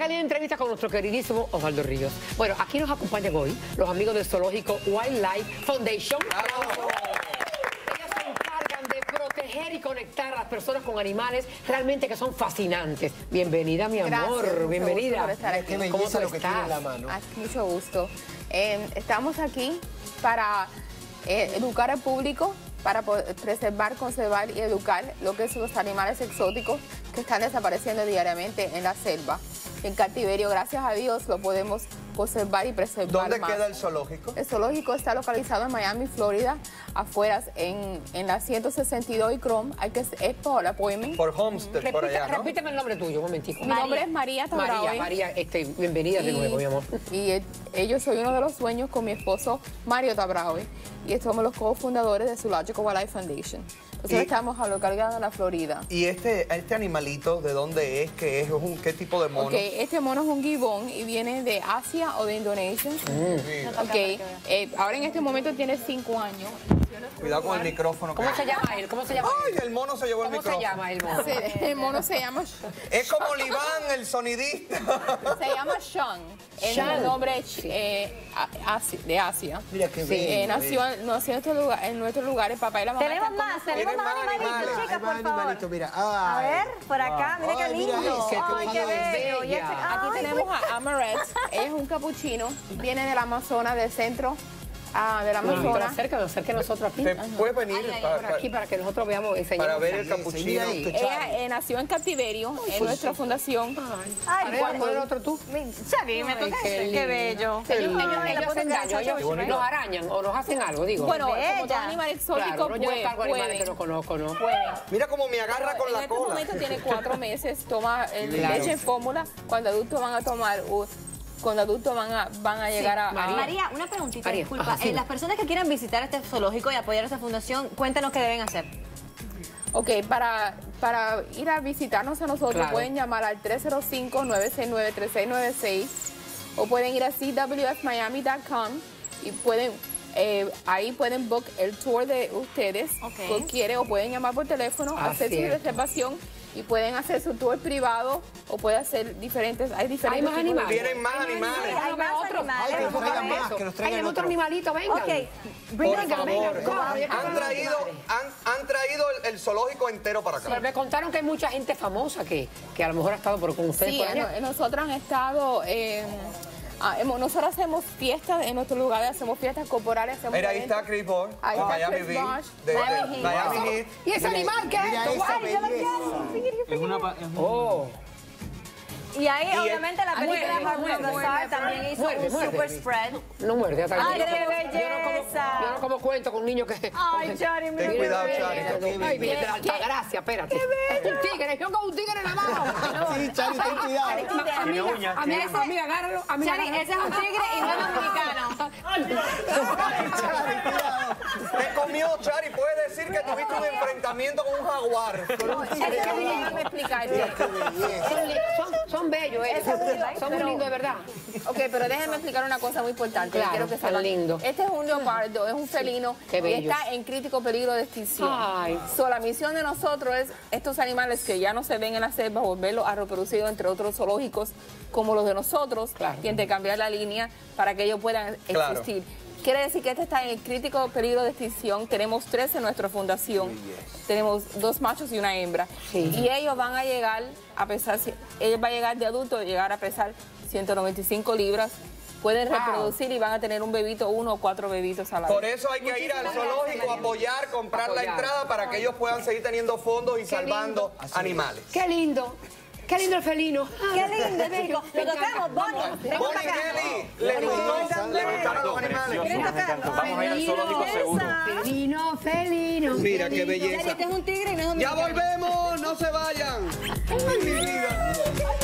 caliente entrevista con nuestro queridísimo Osvaldo Ríos. Bueno, aquí nos acompañan hoy los amigos del zoológico Wildlife Foundation. Ellos se encargan de proteger y conectar a las personas con animales realmente que son fascinantes. Bienvenida, mi amor. Gracias, bienvenida. Por estar aquí. Qué belleza lo que tiene en la mano. Mucho gusto. Estamos aquí para educar al público, para preservar, conservar y educar lo que son los animales exóticos que están desapareciendo diariamente en la selva. En cautiverio, gracias a Dios, lo podemos conservar y preservar. ¿Dónde más. queda el zoológico? El zoológico está localizado en Miami, Florida, afuera, en la 162 y Chrome. Es por appointment. Por Homestead, por allá, ¿no? Repíteme el nombre tuyo, un momentico. Mi nombre es María Tabraoy. María, bienvenida de nuevo, mi amor. Y yo soy uno de los dueños con mi esposo Mario Tabraoy. Y somos los cofundadores de Zoological Wildlife Foundation. Entonces estamos localizados en la Florida. ¿Y este animalito de dónde es? ¿Qué es? ¿Qué tipo de mono? Este mono es un gibbon y viene de Asia o de Indonesia. Ahora en este momento tiene 5 años. Cuidado con el micrófono. ¿Cómo se llama él? ¿Cómo se llama Ay, el mono se llevó el micrófono. ¿Cómo se llama el mono? El mono se llama... Es como Oliván, el sonidista. Se llama Sean. Es un nombre de Asia. Mira qué bello. Nació en nuestro lugar, el papá y la mamá. Tenemos más animalitos, chicas, por favor. Mira. A ver, por acá, mira qué lindo. Ay, qué bello. Y Aquí tenemos a Amaret. Ella es un capuchino. Viene del Amazonas, del centro del Amazonas. Acerca nosotros aquí. ¿Te puedes venir Por aquí para que nosotros veamos, enseñemos. para ver el capuchino? Ella nació en cautiverio en nuestra fundación. Ay, ¿Cuál es el otro tú? Xavi, me toca este. Qué bello. Ellos hacen daño, ellos nos arañan o nos hacen algo, digo. Bueno, como todo animal exótico, claro, yo cargo animales que no conozco, ¿no? Mira cómo me agarra con la En cola. este momento tiene 4 meses, toma leche en fórmula. Cuando adultos van a tomar... Cuando adultos van a llegar a... María, una preguntita, María, disculpa. ajá, sí. Las personas que quieran visitar este zoológico y apoyar esta fundación, cuéntanos qué deben hacer. Ok, para ir a visitarnos a nosotros, Claro. pueden llamar al 305-969-3696 o pueden ir a cwfmiami.com y ahí pueden book el tour de ustedes, si quieren, o pueden llamar por teléfono, hacer su reservación y pueden hacer su tour privado o pueden hacer diferentes, hay diferentes más tipos de- animales. Tienen más animales. Hay más animales. Que nos traigan más, que nos Hay traigan el otro otro. animalito, venga. Ok, Por favor. corre. Han traído el zoológico entero para acá. Pero me contaron que hay mucha gente famosa que a lo mejor ha estado con ustedes Sí, por allá. nosotros han estado... nosotros hacemos fiestas en nuestro lugar, hacemos fiestas corporales. Hacemos Mira, ahí eventos. está Chris Ball, Ahí de está Miami Chris Beach, Bosh, de Miami Miami Heat. Heat. ¿Y ese animal qué es? Mira esa Ay, yo lo quiero. Oh. Y ahí, obviamente, la película muerde, Harvey muerde, Bazaar también hizo muerde, un muerde. super spread. No muerde, hasta Ay, yo qué no como- belleza. Yo no como cuento con niños que... Ay, Chari, mira. Ten cuidado, Chari. Ay, mira, de la Altagracia, espérate. Es un tigre, yo con un tigre en la mano. Sí, Chari, ten cuidado. Amiga, agárralo. Amiga, Chari, ese es un tigre y no es dominicano. Te comió, Chari. Puedes decir que tuviste un enfrentamiento con un jaguar. Déjame explicarte. Son bellos, son muy lindos de verdad. Ok, pero déjenme explicar una cosa muy importante. Claro, Quiero que tan sepan. lindo. Este es un leopardo, es un felino Qué y bellos. está en crítico peligro de extinción. Ay. La misión de nosotros es estos animales que ya no se ven en la selva, volverlos a reproducir entre otros zoológicos como los de nosotros Claro. y intercambiar la línea para que ellos puedan Claro. existir. Quiere decir que este está en el crítico peligro de extinción. Tenemos 3 en nuestra fundación. Tenemos 2 machos y una hembra. Sí. Y ellos van a llegar a pesar, ellos van a llegar de adultos, llegar a pesar 195 libras. Pueden reproducir y van a tener un bebito, 1 o 4 bebitos a la Por vez. eso hay que ir al zoológico, apoyar, comprar la Apoyar. entrada para que ellos puedan seguir teniendo fondos y salvando animales. Qué lindo. Qué lindo el felino. Qué lindo, México. Lo tocamos, Bonnie. Ven Bonnie para acá. Kelly, ¿le gustaron los animales? ¿Quieres tocar? Vamos a ir al zoológico seguro. Felino. Mira qué belleza. Este es un tigre y no es Ya dominicano. volvemos, no se vayan. Ay, mi vida.